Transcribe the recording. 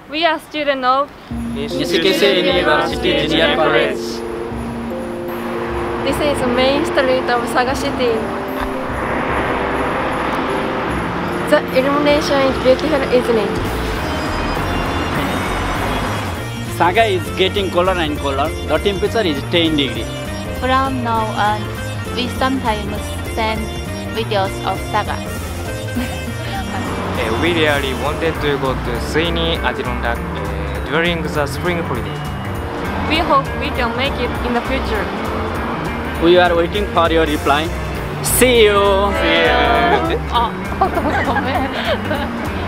We are students of Nishikese University Junior College. This is the main street of Saga City. The illumination is beautiful, isn't it? Saga is getting colder and colder. The temperature is 10 degrees. From now on, we sometimes send videos of Saga. We really wanted to go to Suini Adirondack during the spring holiday. We hope we can make it in the future. We are waiting for your reply. See you. 어, 너무